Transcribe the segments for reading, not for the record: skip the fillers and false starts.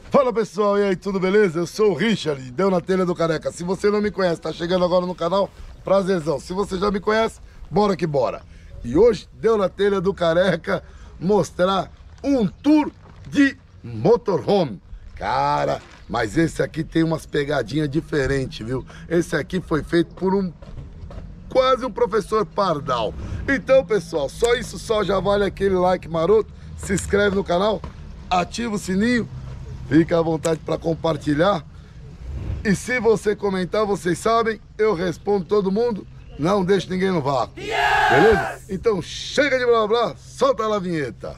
Fala pessoal, e aí, tudo beleza? Eu sou o Richard, deu na telha do Careca. Se você não me conhece, tá chegando agora no canal, prazerzão. Se você já me conhece, bora que bora. E hoje, deu na telha do Careca mostrar um tour de motorhome. Cara, mas esse aqui tem umas pegadinhas diferentes, viu? Esse aqui foi feito por quase um professor Pardal. Então, pessoal, só isso só já vale aquele like maroto. Se inscreve no canal, ativa o sininho. Fica à vontade para compartilhar. E se você comentar, vocês sabem, eu respondo todo mundo. Não deixo ninguém no vácuo. Beleza? Então chega de blá blá, solta lá a vinheta.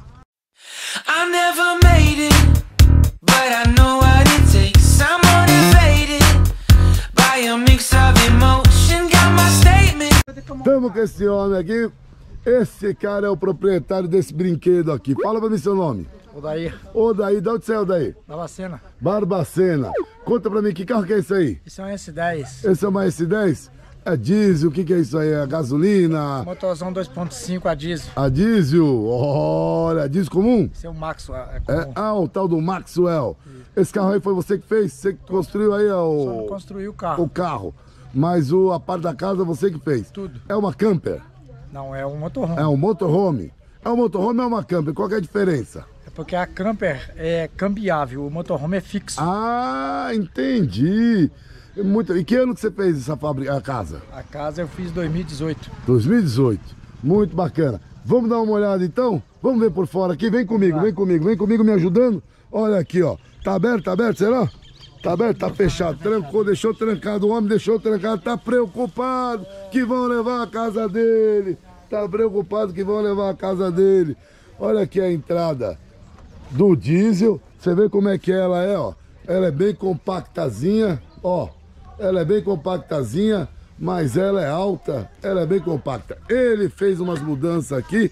I never made it, but I know what it takes. I'm motivated by a mix of emotion. Got my statement. Estamos com esse homem aqui. Esse cara é o proprietário desse brinquedo aqui. Fala pra mim seu nome. Odair. Odair, de onde você é, Odair? Barbacena. Barbacena. Conta pra mim, que carro que é isso aí? Isso é um S10. Esse é uma S10? É diesel, o que é isso aí? É gasolina? Motorzão 2.5 a diesel. A diesel? Olha, diesel comum? Esse é o Maxwell. É comum. O tal do Maxwell. Esse carro aí foi você que fez? Você que construiu aí Só não construiu o carro. o carro. Mas a parte da casa você que fez? Tudo. É uma camper? Não, é um motorhome. É um motorhome? É um motorhome ou é uma camper? Qual que é a diferença? É porque a camper é cambiável, o motorhome é fixo. Ah, entendi. Muito. E que ano que você fez essa fábrica, a casa? A casa eu fiz em 2018. 2018. Muito bacana. Vamos dar uma olhada então? Vamos ver por fora aqui. Vem comigo, vem comigo me ajudando. Olha aqui, ó. Tá aberto, será? Tá aberto, tá fechado. Trancou, deixou trancado. O homem deixou trancado. Tá preocupado que vão levar a casa dele. Tá preocupado que vão levar a casa dele. Olha aqui a entrada do diesel. Você vê como é que ela é, ó. Ela é bem compactazinha, ó. Ela é bem compactazinha, mas ela é alta. Ela é bem compacta. Ele fez umas mudanças aqui.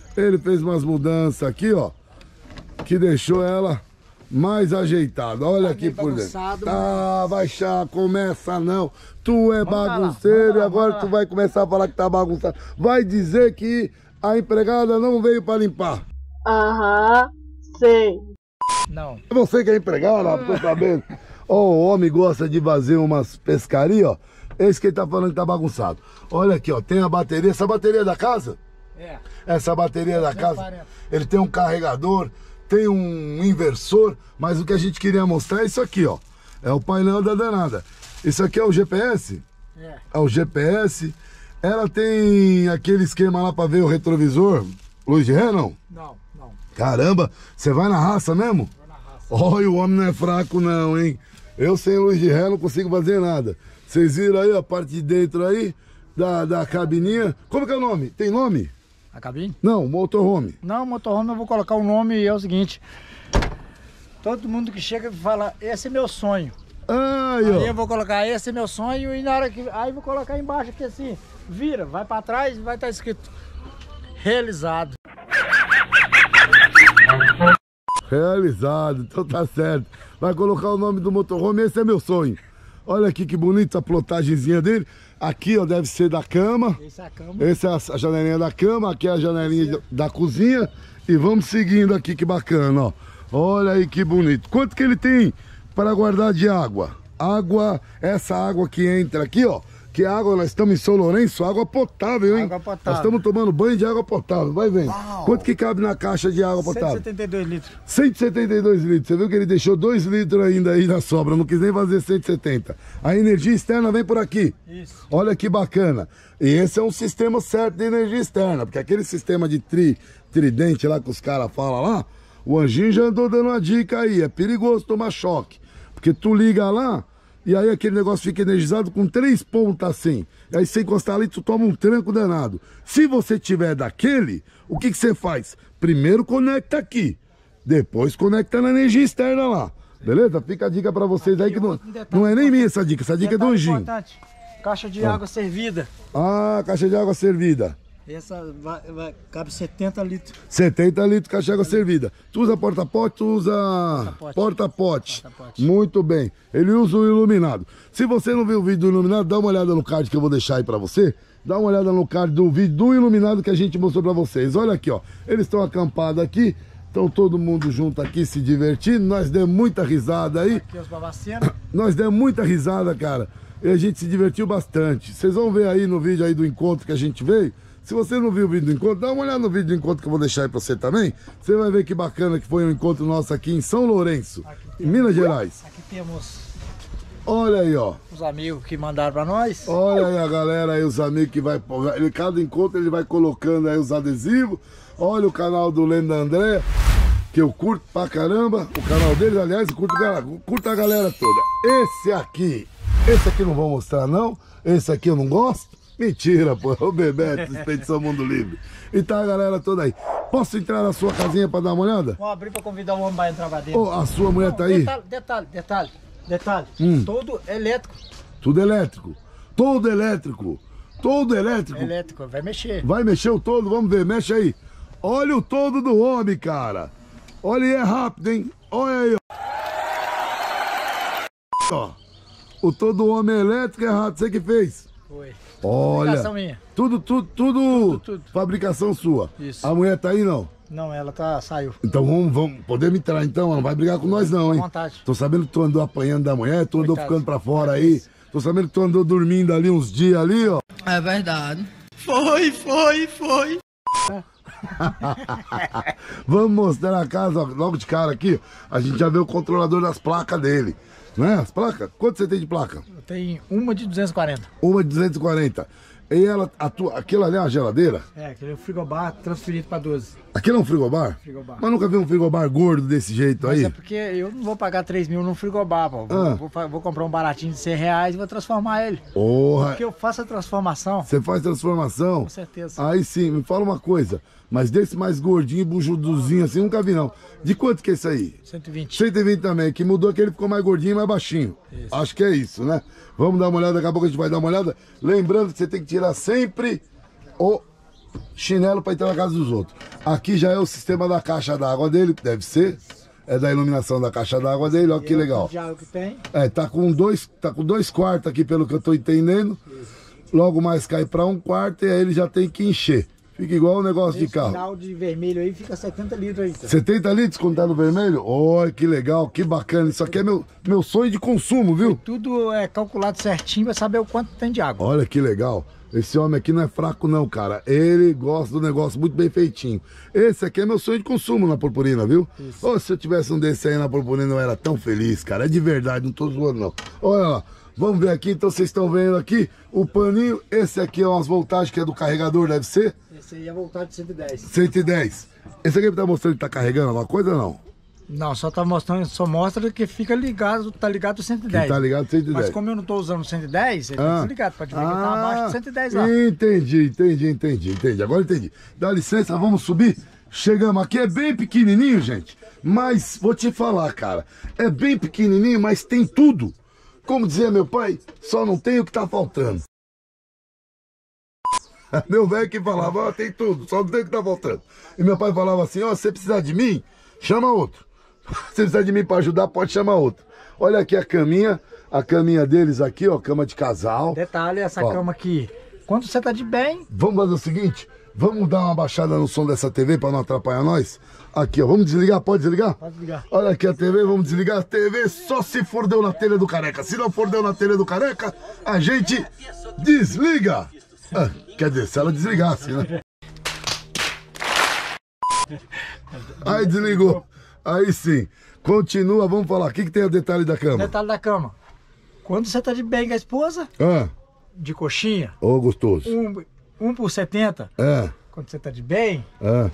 Ó. Que deixou ela mais ajeitada. Olha aqui por dentro. Tá, vai chá, começa não. Tu é bagunceiro e agora tu vai começar a falar que tá bagunçado. Vai dizer que a empregada não veio para limpar. Aham, sei. Não. É você que é empregada, tô sabendo. Ó, o homem gosta de fazer umas pescarias, ó. Esse que ele tá falando que tá bagunçado. Olha aqui, ó, tem a bateria. Essa bateria é da casa? É. Essa bateria é da casa. Ele tem um carregador, tem um inversor, mas o que a gente queria mostrar é isso aqui, ó. É o painel da danada. Isso aqui é o GPS? É o GPS. Ela tem aquele esquema lá pra ver o retrovisor. Luz de ré, não? Não. Caramba, você vai na raça mesmo? Vou na raça. Olha, o homem não é fraco não, hein? Eu sem luz de ré não consigo fazer nada. Vocês viram aí a parte de dentro aí da cabininha? Como que é o nome? Tem nome? A cabine? Não, motorhome. Não, motorhome eu vou colocar o nome e é o seguinte. Todo mundo que chega fala, esse é meu sonho. Aí, ó. Aí eu vou colocar, esse é meu sonho, e na hora que... Aí eu vou colocar embaixo aqui assim, vira, vai pra trás e vai estar escrito realizado. Realizado, então tá certo. Vai colocar o nome do motorhome, esse é meu sonho. Olha aqui que bonita a plotagemzinha dele. Aqui, ó, deve ser da cama. Esse é a cama. Essa é a janelinha da cama, aqui é a janelinha da cozinha. E vamos seguindo aqui, que bacana, ó. Olha aí que bonito. Quanto que ele tem para guardar de água? Essa água que entra aqui, ó. Que água, nós estamos em São Lourenço, água potável, hein? Água potável. Nós estamos tomando banho de água potável, vai vendo. Uau. Quanto que cabe na caixa de água potável? 172 litros. 172 litros. Você viu que ele deixou 2 litros ainda aí na sobra, não quis nem fazer 170. A energia externa vem por aqui. Isso. Olha que bacana. E esse é um sistema certo de energia externa, porque aquele sistema de tridente lá que os caras falam lá, o Anjinho já andou dando uma dica aí, é perigoso tomar choque. Porque tu liga lá, e aí aquele negócio fica energizado com 3 pontas assim. E aí você encostar ali, tu toma um tranco danado. Se você tiver daquele, o que você faz? Primeiro conecta aqui, depois conecta na energia externa lá. Beleza? Fica a dica pra vocês aí que não é nem minha essa dica é do Anjinho. Importante, caixa de água servida. Ah, caixa de água servida. Essa cabe 70 litros. 70 litros caixa de água servida. Tu usa porta-pote, tu usa porta-pote. Muito bem. Ele usa o iluminado. Se você não viu o vídeo do iluminado, dá uma olhada no card que eu vou deixar aí pra você. Dá uma olhada no card do vídeo do iluminado que a gente mostrou pra vocês. Olha aqui, ó. Eles estão acampados aqui. Então todo mundo junto aqui se divertindo, nós demos muita risada aí. Aqui os babacenos. Nós demos muita risada, cara. E a gente se divertiu bastante. Vocês vão ver aí no vídeo aí do encontro que a gente veio. Se você não viu o vídeo do encontro, dá uma olhada no vídeo do encontro que eu vou deixar aí pra você também. Você vai ver que bacana que foi um encontro nosso aqui em São Lourenço, em Minas Gerais. Aqui temos Olha aí, ó. os amigos que mandaram pra nós. Olha aí a galera aí, os amigos que vai... Cada encontro ele vai colocando aí os adesivos. Olha o canal do Lenda André, que eu curto pra caramba. O canal deles, aliás, eu curto a galera toda. Esse aqui não vou mostrar não. Esse aqui eu não gosto. Mentira, pô, o Bebeto, Expedição Mundo Livre. E tá a galera toda aí. Posso entrar na sua casinha pra dar uma olhada? Vou abrir pra convidar o homem pra entrar pra dentro. Oh, a sua mulher tá aí? Detalhe. Todo elétrico. Tudo elétrico. Todo elétrico. Todo elétrico. Elétrico, vai mexer. Vai mexer o todo, vamos ver, mexe aí. Olha o todo do homem, cara. Olha aí, é rápido, hein? Olha aí, ó. O todo do homem elétrico é rápido, você que fez? Foi. Olha, Fabricação minha. tudo. Fabricação sua. Isso. A mulher tá aí, não? Não, ela saiu. Então podemos entrar então, ela não vai brigar com nós não, hein? À vontade. Tô sabendo que tu andou apanhando da mulher, tu andou Coitado. ficando pra fora aí. Tô sabendo que tu andou dormindo ali uns dias ali, ó. É verdade. Foi. Vamos mostrar a casa, ó, logo de cara aqui, ó, a gente já vê o controlador das placas dele. Né? As placas? Quanto você tem de placa? Eu tenho uma de 240. Uma de 240. E ela, aquilo ali é uma geladeira? É, aquele frigobar transferido pra 12. Aquilo é um frigobar? Frigobar. Mas nunca vi um frigobar gordo desse jeito Mas aí? é porque eu não vou pagar 3 mil num frigobar, pô. Vou comprar um baratinho de 100 reais e vou transformar ele. Porra! Porque eu faço a transformação. Você faz transformação? Com certeza. Aí sim, me fala uma coisa. Mas desse mais gordinho, bujuduzinho assim, nunca vi não. De quanto que é isso aí? 120. 120 também, que mudou que ele ficou mais gordinho e mais baixinho. Isso. Acho que é isso, né? Vamos dar uma olhada, daqui a pouco a gente vai dar uma olhada. Lembrando que você tem que tirar sempre o chinelo para entrar na casa dos outros. Aqui já é o sistema da caixa d'água dele, que deve ser. É da iluminação da caixa d'água dele, olha que legal. Já o que tem. É, tá com dois quartos aqui, pelo que eu tô entendendo. Logo mais cai para um quarto e aí ele já tem que encher. Fica igual o negócio de carro. Final de vermelho aí fica 70 litros aí. Tá? 70 litros quando tá no vermelho? Olha que legal, que bacana. Isso aqui é meu sonho de consumo, viu? Tudo é calculado certinho pra saber o quanto tem de água. Olha que legal. Esse homem aqui não é fraco não, cara. Ele gosta do negócio muito bem feitinho. Esse aqui é meu sonho de consumo na purpurina, viu? Ô, se eu tivesse um desse aí na purpurina, eu era tão feliz, cara. É de verdade, não tô zoando não. Olha lá. Vamos ver aqui, então vocês estão vendo aqui o paninho. Esse aqui é umas voltagens que é do carregador, deve ser? Esse aí é voltado de 110. 110. Esse aqui tá mostrando que tá carregando alguma coisa ou não? Não, só tá mostrando, só mostra que fica ligado, tá ligado o 110. Que tá ligado 110. Mas como eu não tô usando o 110, ele tá desligado, pode ver que tá abaixo do 110 lá. Entendi. Agora entendi. Dá licença, vamos subir. Chegamos aqui, é bem pequenininho, gente. Mas vou te falar, cara. É bem pequenininho, mas tem tudo. Como dizia meu pai, só não tem o que tá faltando. Meu velho que falava, ó, tem tudo, só não tem o que tá faltando. E meu pai falava assim, ó, se você precisar de mim, chama outro. Se precisar de mim pra ajudar, pode chamar outro. Olha aqui a caminha deles aqui, ó, cama de casal. Detalhe, essa Ó. cama aqui, quando você tá de bem, Vamos fazer o seguinte, vamos dar uma baixada no som dessa TV pra não atrapalhar nós? Aqui, ó, vamos desligar, pode desligar? pode ligar. Olha aqui a TV, vamos desligar a TV só se for deu na telha do careca. Se não for deu na telha do careca, a gente desliga. Ah, quer dizer, se ela desligasse, né? Aí desligou. Aí sim. Continua, vamos falar. O que tem a detalhe da cama? Detalhe da cama, quando você tá de bem com a esposa, Ah, de coxinha, ô gostoso. um por 70, quando você tá de bem,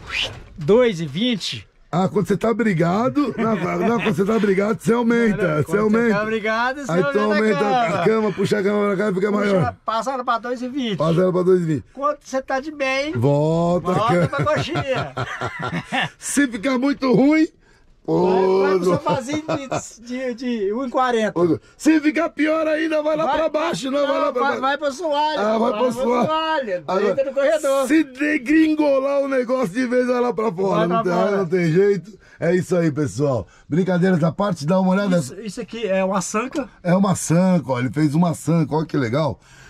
2,20. Ah, quando você tá brigado, não, quando você tá brigado, você aumenta, você Quando aumenta. tá obrigado, você Aí tu aumenta a cama, puxa a cama pra cá e fica maior. Passaram pra 2,20. Passa ela pra 2,20. Quando você tá de bem, Volta, volta cara. pra coxinha. Se ficar muito ruim, Vai pro pô, sofazinho de 1,40. se ficar pior ainda, vai lá pra baixo, não, vai lá pra baixo. Vai pro soalho. Ah, vai pro soalho. Deita no corredor. Se degringolar o negócio de vez, vai lá pra fora. Vai pra fora. Não tem jeito. É isso aí, pessoal. Brincadeiras à parte, dá uma olhada. Isso aqui é uma sanca. É uma sanca, ó. Ele fez uma sanca, olha que legal.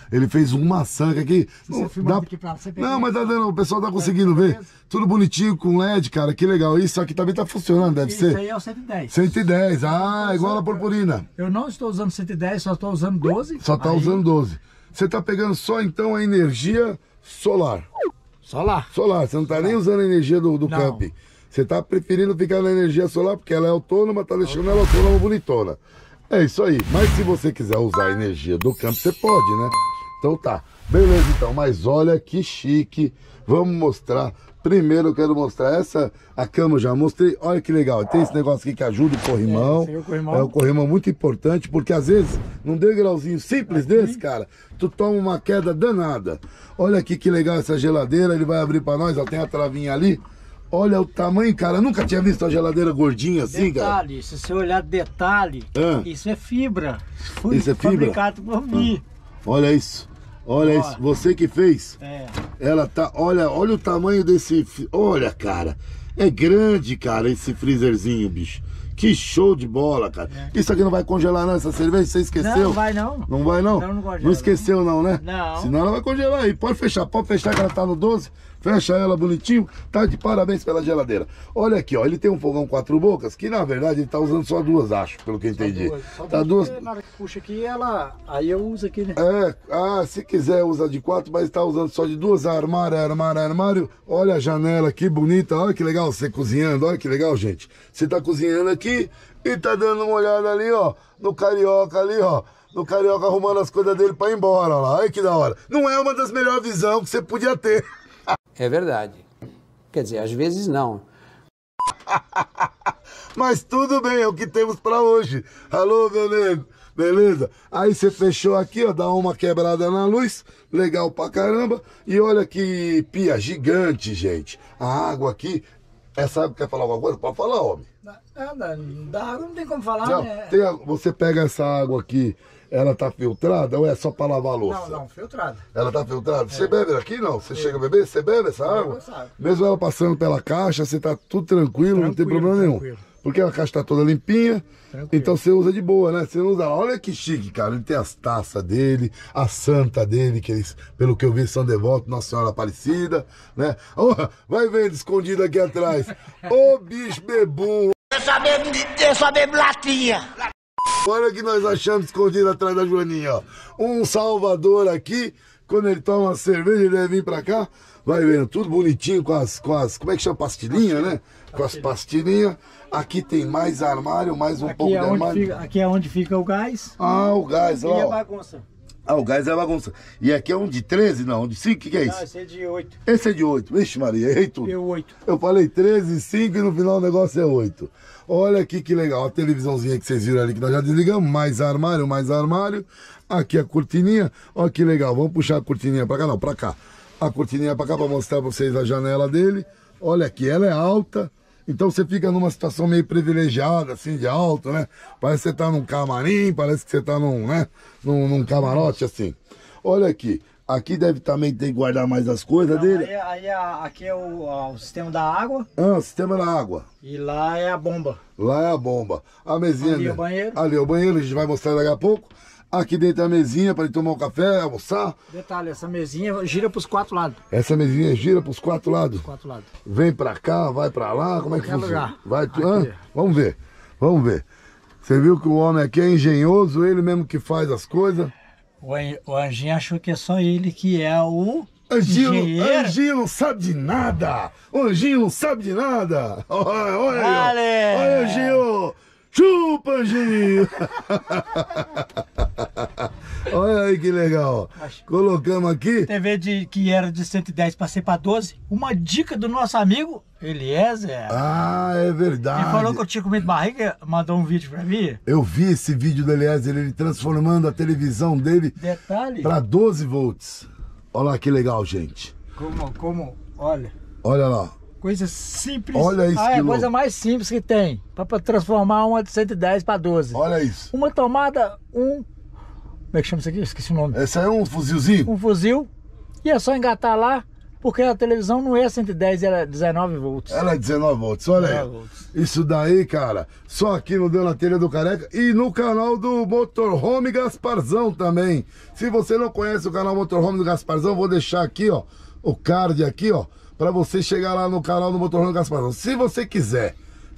Ele fez um maçanca aqui. Se você filmar aqui pra você pegar. Não, mas tá dando, o pessoal tá conseguindo ver. Tudo bonitinho com LED, cara, que legal. Isso aqui também tá funcionando, deve ser. Isso aí é o 110. 110, igual a purpurina. Eu não estou usando 110, só estou usando 12. Só tá Aí, usando 12. Você tá pegando só então a energia solar. Solar. Solar, você não tá nem usando a energia do Não. camping. Você tá preferindo ficar na energia solar porque ela é autônoma, tá deixando ela autônoma bonitona. É isso aí. Mas se você quiser usar a energia do campo, você pode, né? Então tá. Beleza, então. Mas olha que chique. Vamos mostrar. Primeiro eu quero mostrar essa. A cama eu já mostrei. Olha que legal. Tem esse negócio aqui que ajuda o corrimão. esse aí é o corrimão. É o corrimão muito importante, porque às vezes, num degrauzinho simples desse, cara, tu toma uma queda danada. Olha aqui que legal essa geladeira. Ele vai abrir pra nós, ó. Tem a travinha ali. Olha o tamanho, cara. Eu nunca tinha visto uma geladeira gordinha assim, cara. Detalhe, se você olhar detalhe, isso é fibra. Foi Isso é fibra? fabricado por mim. Olha isso. Olha isso. Você que fez. É. Ela tá. Olha o tamanho desse. Olha, cara. É grande, cara, esse freezerzinho, bicho. Que show de bola, cara. Isso aqui não vai congelar, não, essa cerveja? Você esqueceu? Não vai não. Não vai, não? Não congela. Não esqueceu, não, né? Não. Senão ela vai congelar aí. Pode fechar que ela tá no 12. Fecha ela bonitinho. Tá de parabéns pela geladeira. Olha aqui, ó. Ele tem um fogão 4 bocas, que na verdade ele tá usando só 2, acho, pelo que eu entendi. Tá 2. Na hora que puxa aqui, aí eu uso aqui, né? Se quiser usa de 4, mas tá usando só de 2. Armário. Olha a janela que bonita. Olha que legal você cozinhando. Olha que legal, gente. Você tá cozinhando aqui e tá dando uma olhada ali, ó. No Carioca ali, ó. No Carioca arrumando as coisas dele pra ir embora lá. Olha que da hora. Não é uma das melhores visões que você podia ter. É verdade. Quer dizer, às vezes não. Mas tudo bem, é o que temos pra hoje. Alô, meu nego. Beleza? Aí você fechou aqui, ó, dá uma quebrada na luz, legal pra caramba. E olha que pia gigante, gente. A água aqui, essa água quer falar alguma coisa? Pode falar, homem. Da água não tem como falar, Não, né? você pega essa água aqui, ela tá filtrada ou é só pra lavar a louça? Não, filtrada. Ela tá filtrada? Você bebe aqui, não? Você chega a beber? Você bebe essa água? essa água. Mesmo ela passando pela caixa, você tá tudo tranquilo, não tem problema nenhum. Porque a caixa tá toda limpinha, então você usa de boa, né? Você não usa. Olha que chique, cara. Ele tem as taças dele, a santa dele, que eles, pelo que eu vi, são devotos, Nossa Senhora Aparecida, né? Oh, vai vendo escondido aqui atrás. Ô bicho bebum! Eu só bebo latinha. Olha o que nós achamos escondido atrás da Joaninha, ó. Um Salvador aqui, quando ele toma uma cerveja, ele vai vir pra cá, vai vendo, tudo bonitinho com as como é que chama? Pastilhinha, né? Com as pastilhinhas. Aqui tem mais armário, mais um pouco de armário. Aqui é onde fica o gás. Ah, o gás, E ó. a bagunça. Ah, o gás é bagunça. E aqui é um de 13, não? Um de 5? O que é Não, isso? esse é de 8. Esse é de 8. Vixe, Maria, errei tudo. Deu 8. Eu falei 13, 5 e no final o negócio é 8. Olha aqui que legal. A televisãozinha que vocês viram ali que nós já desligamos. Mais armário, mais armário. Aqui a cortininha. Olha que legal. Vamos puxar a cortininha pra cá? Não, pra cá. A cortininha pra cá pra mostrar pra vocês a janela dele. Olha aqui, ela é alta. Então você fica numa situação meio privilegiada, assim, de alto, né? Parece que você tá num camarim, parece que você tá num camarote, assim. Olha aqui. Aqui deve também ter que guardar mais as coisas dele. Aqui é o sistema da água. Ah, o sistema da água. E lá é a bomba. Lá é a bomba. A mesinha. Ali é o banheiro. Ali é o banheiro, a gente vai mostrar daqui a pouco. Aqui dentro é a mesinha para ele tomar um café, almoçar. Detalhe, essa mesinha gira pros 4 lados. Essa mesinha gira para os 4 lados. 4 lados. Vem para cá, vai para lá, como é que Qualquer funciona? lugar. Vai, Aqui. Vamos ver. Vamos ver. Você viu que o homem aqui é engenhoso, ele mesmo que faz as coisas. O Anjinho achou que é só ele que é o Anjinho, Anjinho não sabe de nada. O Anjinho não sabe de nada. Olha aí, ó. Olha, Anjinho. Chupa, Anjinho. Olha aí que legal. Colocamos aqui. TV que era de 110 passei para 12. Uma dica do nosso amigo Eliezer. Ah, é verdade. Ele falou que eu tinha comido barriga, mandou um vídeo para mim. Eu vi esse vídeo do Eliezer, ele transformando a televisão dele Detalhe. para 12 volts. Olha lá que legal, gente. Olha. Olha lá. Coisa simples. Olha isso, é que a coisa louco. mais simples que tem. Para transformar uma de 110 para 12. Olha isso. Uma tomada, como é que chama isso aqui? Esqueci o nome. Esse aí é um fuzilzinho? Um fuzil. E é só engatar lá. Porque a televisão não é 110, ela é 19 volts. Ela é 19 volts, olha aí. 19 volts. Isso daí, cara, só aqui no Deu na Telha do Careca e no canal do Motorhome Gasparzão também. Se você não conhece o canal Motorhome do Gasparzão, vou deixar aqui, ó, o card aqui, ó, pra você chegar lá no canal do Motorhome Gasparzão. Se você quiser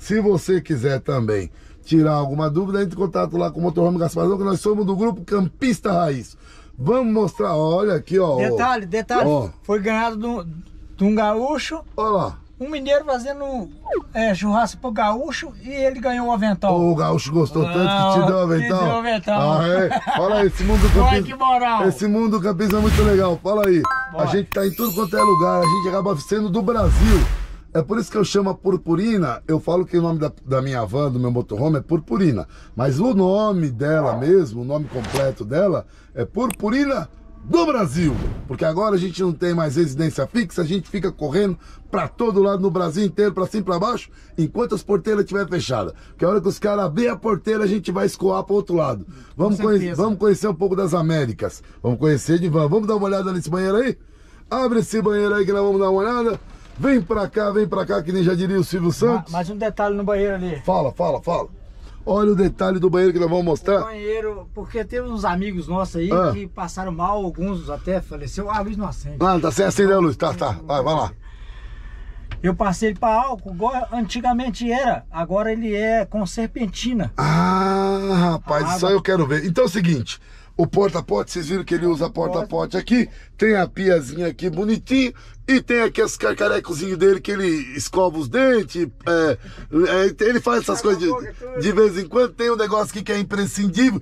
também tirar alguma dúvida, entre em contato lá com o Motorhome Gasparzão, que nós somos do grupo Campista Raiz. Vamos mostrar, olha aqui, ó. Detalhe, ó. foi ganhado de um gaúcho, Olha lá. um mineiro fazendo churrasco pro gaúcho e ele ganhou o avental. O gaúcho gostou tanto que te deu o avental. Que deu o avental. Ah, é? Fala aí, esse mundo do Olha campismo. que moral. Esse mundo do campismo é muito legal. Fala aí. Bora. A gente tá em tudo quanto é lugar, a gente acaba sendo do Brasil. É por isso que eu chamo a Purpurina. Eu falo que o nome da minha van, do meu motorhome, é Purpurina. Mas o nome dela mesmo, o nome completo dela, é Purpurina do Brasil. Porque agora a gente não tem mais residência fixa, a gente fica correndo pra todo lado no Brasil inteiro, pra cima e pra baixo, enquanto as porteiras estiverem fechadas. Porque a hora que os caras abrirem a porteira, a gente vai escoar pro outro lado. Vamos conhecer um pouco das Américas. Vamos conhecer de van. Vamos dar uma olhada nesse banheiro aí? Abre esse banheiro aí que nós vamos dar uma olhada. Vem pra cá, que nem já diria o Silvio Santos. Mais um detalhe no banheiro ali. Fala. Olha o detalhe do banheiro que nós vamos mostrar. O banheiro, porque teve uns amigos nossos aí que passaram mal, alguns até faleceu. A luz não acende. Ah, tá sem acender a luz. Tá. Vai lá. Eu passei ele pra álcool, igual antigamente era. Agora ele é com serpentina. Ah, rapaz, isso aí eu quero ver. Então é o seguinte. O porta-pote, vocês viram que ele usa porta-pote aqui. Tem a piazinha aqui bonitinho. E tem aqui as carecozinhos dele que ele escova os dentes. Ele faz essas coisas de vez em quando. Tem um negócio aqui que é imprescindível.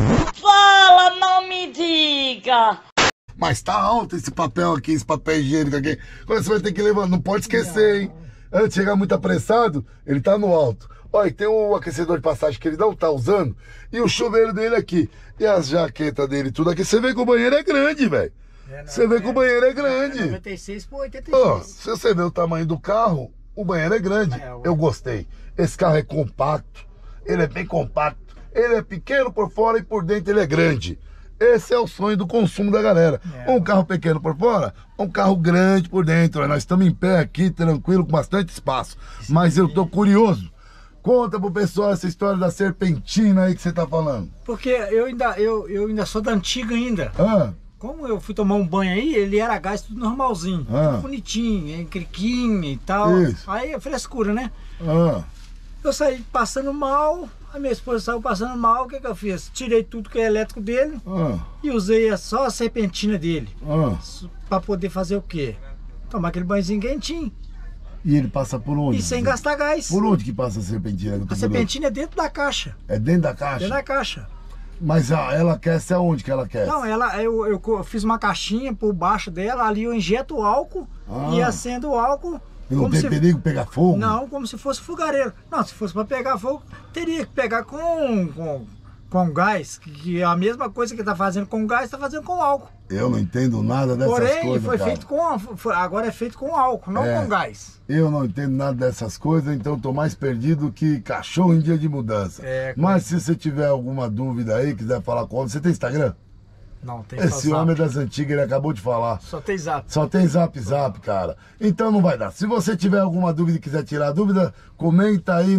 Fala, não me diga! Mas tá alto esse papel aqui, esse papel higiênico aqui. Quando você vai ter que levantar, não pode esquecer, hein? Antes de chegar muito apressado, ele tá no alto. Olha, tem um aquecedor de passagem que ele não tá usando. E o chuveiro dele aqui. E as jaquetas dele, tudo aqui. Você vê que o banheiro é grande, velho. Você vê que o banheiro é grande. 96 por 86. Ó, se você vê o tamanho do carro, o banheiro é grande. Eu gostei. Esse carro é compacto. Ele é bem compacto. Ele é pequeno por fora e por dentro ele é grande. Esse é o sonho do consumo da galera. Um carro pequeno por fora, um carro grande por dentro. Nós estamos em pé aqui, tranquilo, com bastante espaço. Mas eu tô curioso. Conta pro pessoal essa história da serpentina aí que você tá falando. Porque eu ainda sou da antiga ainda. Como eu fui tomar um banho aí, ele era gás tudo normalzinho. Tudo bonitinho, encriquinho e tal. Isso. Aí é frescura, né? Eu saí passando mal, a minha esposa saiu passando mal, o que eu fiz? Tirei tudo que é elétrico dele e usei só a serpentina dele. Pra poder fazer o quê? Tomar aquele banhozinho quentinho. E ele passa por onde? E sem gastar gás. Por onde que passa a serpentina? A serpentina é dentro da caixa. É dentro da caixa? Dentro da caixa. Mas ela aquece aonde que ela aquece? Não, eu fiz uma caixinha por baixo dela, ali eu injeto o álcool e acendo o álcool. E não tem perigo pegar fogo? Não, como se fosse fogareiro. Não, se fosse para pegar fogo, teria que pegar com gás, que é a mesma coisa que tá fazendo com gás, tá fazendo com álcool. Eu não entendo nada dessas coisas. Porém, foi feito agora é feito com álcool, não com gás. Eu não entendo nada dessas coisas, então tô mais perdido que cachorro em dia de mudança. Mas se você tiver alguma dúvida aí, quiser falar com o homem, você tem Instagram? Não, tem Esse homem é das antigas, ele acabou de falar. Só tem zap. Só tem zap, cara. Então não vai dar. Se você tiver alguma dúvida e quiser tirar dúvida, comenta aí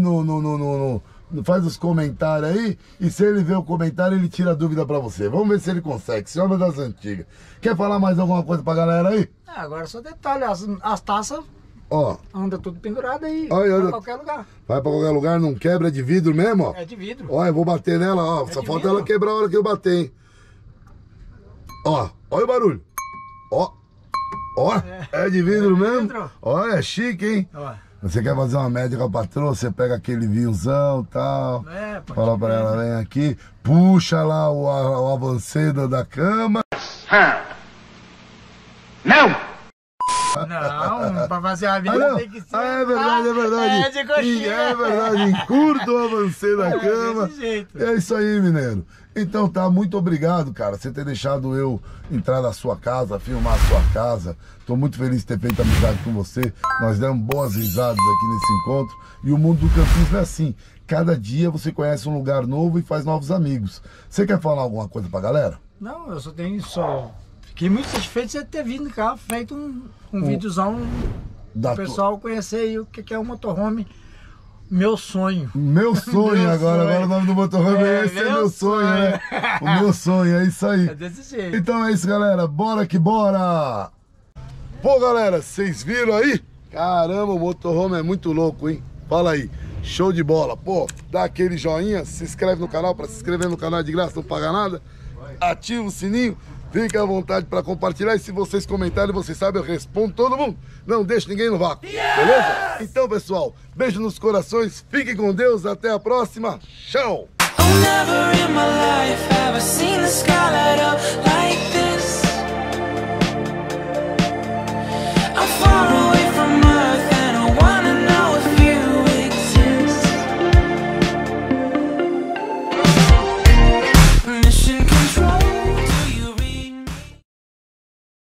faz os comentários aí, e se ele vê o comentário, ele tira a dúvida pra você. Vamos ver se ele consegue. Esse homem é das antigas. Quer falar mais alguma coisa pra galera aí? Agora só detalhe, as taças anda tudo pendurado aí, vai pra qualquer lugar. Vai pra qualquer lugar, não quebra, é de vidro mesmo, ó. É de vidro. Olha, eu vou bater nela, ó. Só falta ela quebrar a hora que eu bater, hein. Ó, olha o barulho. Ó, é de vidro mesmo. Olha, é chique, hein. Você quer fazer uma média com a patroa, você pega aquele vinhozão e tal, fala pra ela, vem aqui, puxa lá o avanceda da cama. Não! Não, pra fazer a vida tem que ser. É verdade. É de coxinha. É verdade, encurta o avanceda da cama. Desse jeito. É isso aí, mineiro. Então tá, muito obrigado, cara, você ter deixado eu entrar na sua casa, filmar a sua casa. Tô muito feliz de ter feito amizade com você. Nós demos boas risadas aqui nesse encontro. E o mundo do campismo é assim. Cada dia você conhece um lugar novo e faz novos amigos. Você quer falar alguma coisa pra galera? Não, eu só Fiquei muito satisfeito de você ter vindo cá, feito um videozão Da o pessoal conhecer aí o que é o motorhome. Meu sonho. Meu sonho Meu agora. sonho. Agora o nome do motorhome esse é meu sonho, né? O meu sonho, é isso aí. É desse jeito. Então é isso, galera. Bora que bora! Pô, galera, vocês viram aí? Caramba, o motorhome é muito louco, hein? Fala aí. Show de bola. Pô, dá aquele joinha, se inscreve no canal. Pra se inscrever no canal é de graça, não paga nada. Ativa o sininho. Fique à vontade para compartilhar. E se vocês comentarem, vocês sabem, eu respondo todo mundo. Não deixe ninguém no vácuo. Beleza? Então, pessoal, beijo nos corações. Fiquem com Deus. Até a próxima. Tchau! Oh, never in my life have I seen the sky